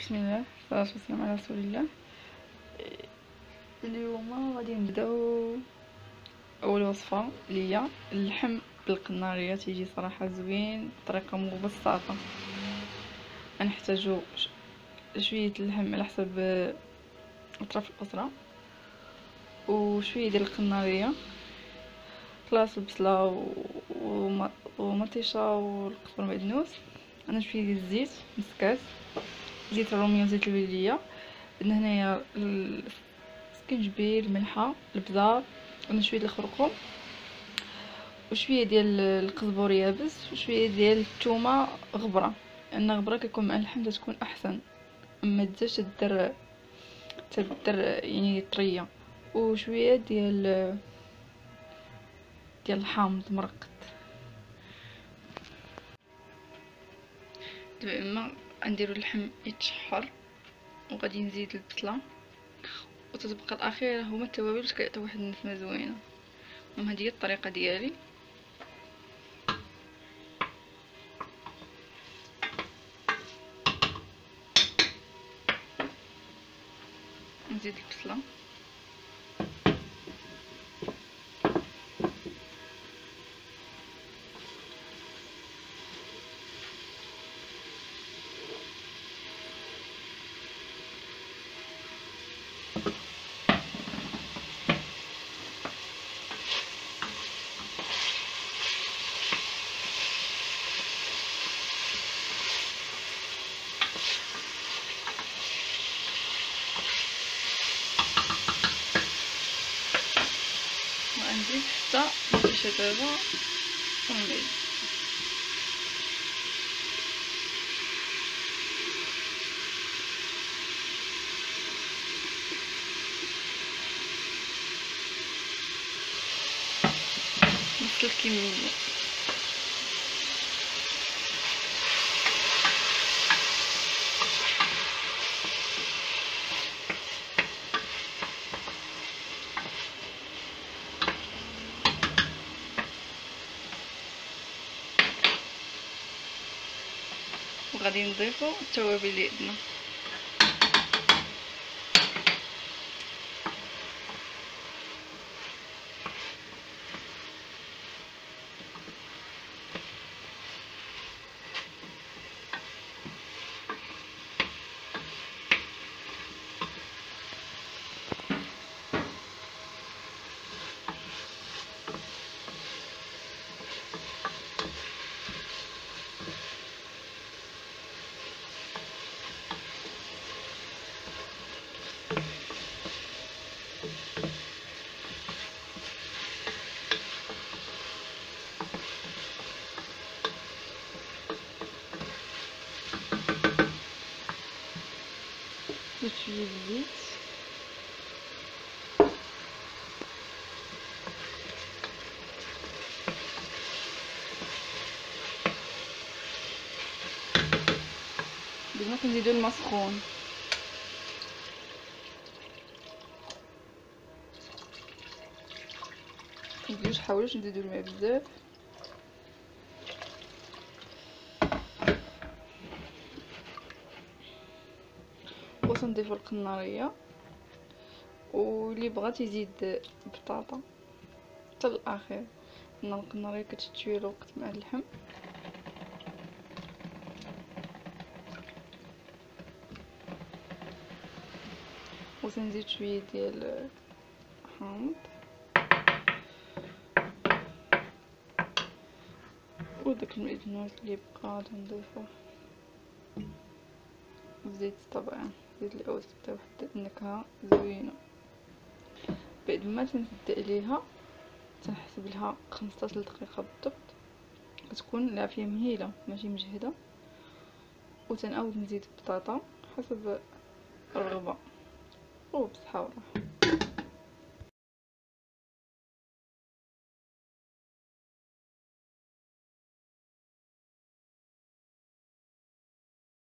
بسم الله والصلاة والسلام على رسول الله. اليوم غادي نبداو اول وصفه ليا اللحم بالقناريه. تيجي صراحه زوين بطريقه مبسطه. غنحتاجو شويه اللحم على حسب اطراف الاسره، وشويه ديال القناريه، كلاص البصله ومطيشه والقزبر المعدنوس. انا شويه ديال الزيت نص كاس، زيت الروميه وزيت الفانيليا. عندنا هنايا السكنجبير، الملحه، البزار، عندنا شويه الخرقوم وشويه ديال القزبر يابس وشويه ديال الثومه غبره، لان غبره كيكون مع اللحم تكون احسن، اما تزادش تدر يعني طريه. وشويه ديال الحامض مرقد. دابا اما نديرو اللحم يتشحر وغادي نزيد البصله، وتتبقى الاخيره هما التوابل باش كيعطيو واحد النسمه زوينه. المهم هذه هي الطريقه ديالي. نزيد البصله وغنزيد حتى المطيشه دابا ونبيض. نفس الكميه. وغادي نضيفو التوابل اللي عندنا. زيد شويه الزيت، بدنا كنزيدو الماء سخون. متنزيدوش حاولوش نزيدو الماء بزاف. وتنضيفو القناريه، واللي بغات يزيد بطاطا حتى الاخير، ان القناريه كتشد شويه الوقت مع اللحم. وتنزيد شويه ديال حامض وداك المعدنوس اللي بقى تنضيفوه، الزيت طبعا زيت الاول تعطي واحد النكهه زوينه. بعد ما تنزيد عليها تنحسب لها 15 دقيقه بالضبط، كتكون العافيه مهيله ماشي مجهده. وتنعاود نزيد البطاطا حسب